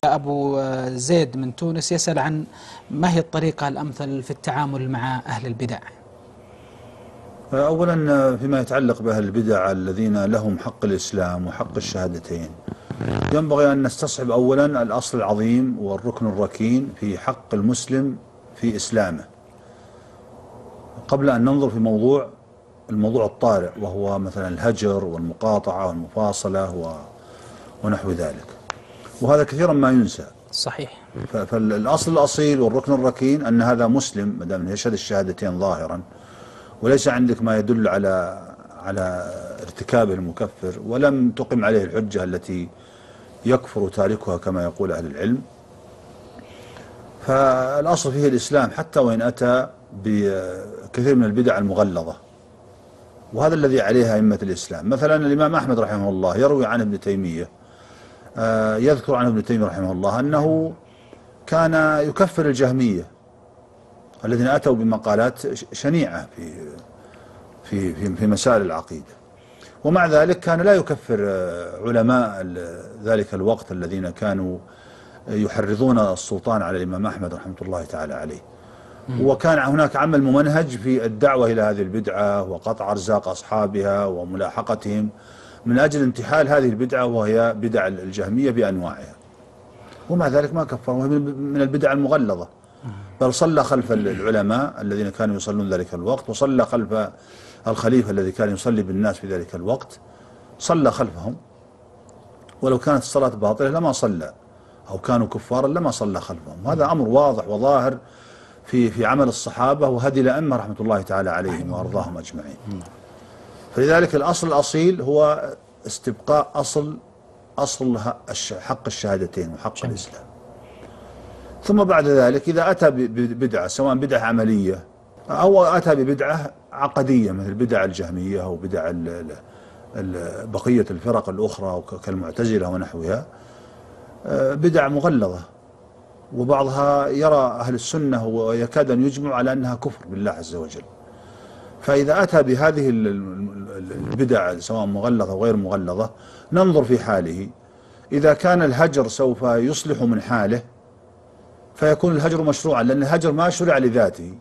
أبو زيد من تونس يسأل عن ما هي الطريقة الأمثل في التعامل مع أهل البدع؟ أولا فيما يتعلق بأهل البدع الذين لهم حق الإسلام وحق الشهادتين، ينبغي أن نستصحب أولا الأصل العظيم والركن الركين في حق المسلم في إسلامه قبل أن ننظر في الموضوع الطارئ، وهو مثلا الهجر والمقاطعة والمفاصلة ونحو ذلك، وهذا كثيرا ما ينسى. صحيح. فالأصل الأصيل والركن الركين أن هذا مسلم ما دام يشهد الشهادتين ظاهرا، وليس عندك ما يدل على ارتكابه المكفر، ولم تقم عليه الحجة التي يكفر تاركها كما يقول أهل العلم. فالأصل فيه الإسلام حتى وإن أتى بكثير من البدع المغلظة، وهذا الذي عليها أئمة الإسلام. مثلا الإمام أحمد رحمه الله يروي عن ابن تيمية، يذكر عن ابن تيمية رحمه الله أنه كان يكفر الجهمية الذين أتوا بمقالات شنيعة في مسائل العقيدة، ومع ذلك كان لا يكفر علماء ذلك الوقت الذين كانوا يحرضون السلطان على الإمام أحمد رحمة الله تعالى عليه. وكان هناك عمل ممنهج في الدعوة إلى هذه البدعة وقطع أرزاق أصحابها وملاحقتهم من أجل انتحال هذه البدعة، وهي بدع الجهمية بأنواعها، ومع ذلك ما كفر، وهي من البدع المغلظة. بل صلى خلف العلماء الذين كانوا يصلون ذلك الوقت، وصلى خلف الخليفة الذي كان يصلي بالناس في ذلك الوقت، صلى خلفهم، ولو كانت الصلاة باطلة لما صلى، أو كانوا كفارا لما صلى خلفهم. هذا أمر واضح وظاهر في عمل الصحابة وهدي الأئمة رحمة الله تعالى عليهم وأرضاهم أجمعين. فلذلك الأصل الأصيل هو استبقاء أصل حق الشهادتين وحق الإسلام. ثم بعد ذلك إذا أتى ببدعة، سواء بدعة عملية أو أتى ببدعة عقدية مثل بدع الجهمية أو بدع بقية الفرق الأخرى كالمعتزلة ونحوها، بدع مغلظة، وبعضها يرى أهل السنة ويكاد أن يجمع على أنها كفر بالله عز وجل. فإذا أتى بهذه البدع سواء مغلظة أو غير مغلظة، ننظر في حاله. إذا كان الهجر سوف يصلح من حاله فيكون الهجر مشروعا، لأن الهجر ما شرع لذاته.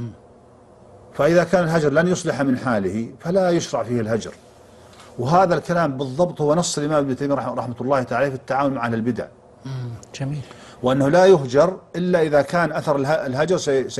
فإذا كان الهجر لن يصلح من حاله فلا يشرع فيه الهجر. وهذا الكلام بالضبط هو نص الإمام ابن تيمية رحمة الله تعالى في التعامل مع أهل البدع. جميل. وأنه لا يهجر إلا إذا كان أثر الهجر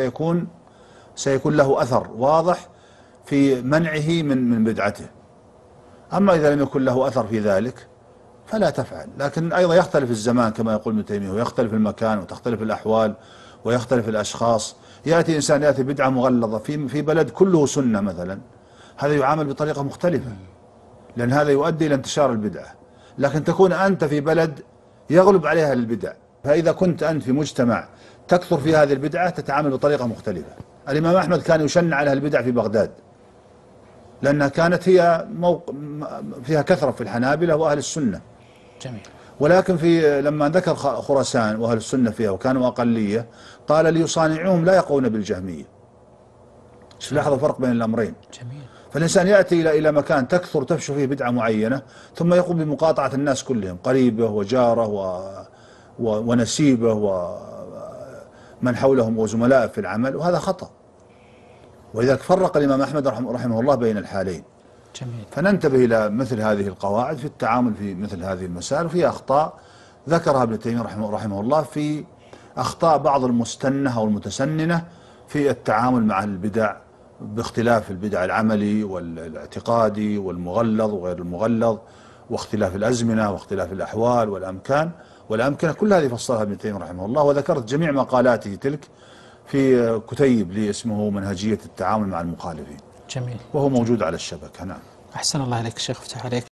سيكون له أثر واضح في منعه من بدعته. أما إذا لم يكن له أثر في ذلك فلا تفعل. لكن أيضا يختلف الزمان كما يقول ابن تيمية، ويختلف المكان وتختلف الأحوال ويختلف الأشخاص. يأتي إنسان يأتي بدعة مغلظة في بلد كله سنة مثلا، هذا يعامل بطريقة مختلفة، لأن هذا يؤدي إلى انتشار البدعة. لكن تكون أنت في بلد يغلب عليها البدع، فإذا كنت أنت في مجتمع تكثر في هذه البدعة تتعامل بطريقة مختلفة. الإمام أحمد كان يشنع على البدع في بغداد، لأنها كانت هي فيها كثرة في الحنابلة وأهل السنة. جميل. ولكن لما ذكر خراسان وأهل السنة فيها وكانوا أقلية، قال ليصانعوهم لا يقون بالجهمية. لاحظوا الفرق بين الأمرين. جميل. فالإنسان يأتي إلى مكان تفشو فيه بدعة معينة، ثم يقوم بمقاطعة الناس كلهم، قريبه وجاره ونسيبه ومن حولهم وزملائه في العمل، وهذا خطأ. ولذلك فرق الإمام أحمد رحمه الله بين الحالين. جميل. فننتبه إلى مثل هذه القواعد في التعامل في مثل هذه المسائل. وفي أخطاء ذكرها ابن تيمية رحمه الله، في أخطاء بعض المستنة أو المتسننة في التعامل مع البدع، باختلاف البدع العملي والاعتقادي والمغلظ وغير المغلظ، واختلاف الأزمنة واختلاف الأحوال والأمكنة. كل هذه فصلها ابن تيمية رحمه الله، وذكرت جميع مقالاته تلك في كتيب لي اسمه منهجية التعامل مع المخالفين. جميل. وهو موجود على الشبكة. نعم. أحسن الله عليك الشيخ، فتح عليك.